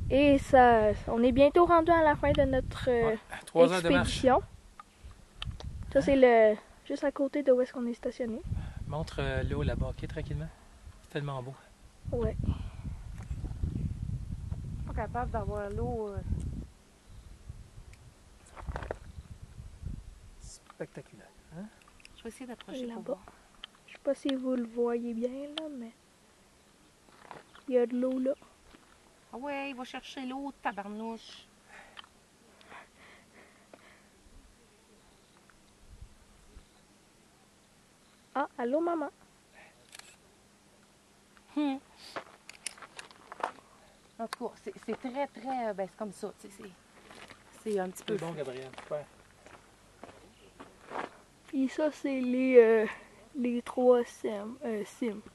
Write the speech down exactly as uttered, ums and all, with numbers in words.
Et ça, on est bientôt rendu à la fin de notre euh, Ouais, trois heures de marche. expédition. Ça, c'est le juste à côté de où est-ce qu'on est stationné. Montre euh, l'eau là-bas, ok, tranquillement. C'est tellement beau. Ouais. Pas capable d'avoir l'eau. euh, Spectaculaire. Hein? Je vais essayer d'approcher pour Là-bas. voir. Je sais pas si vous le voyez bien, là, mais il y a de l'eau là. Ah ouais, il va chercher l'eau, tabarnouche. Ah, allô, maman? Hum. En tout cas, c'est c'est très, très. Ben, c'est comme ça, tu sais. c'est- C'est un petit peu. C'est bon, Gabriel. Super. Puis ça, c'est les, euh, les trois sims. Euh, sims.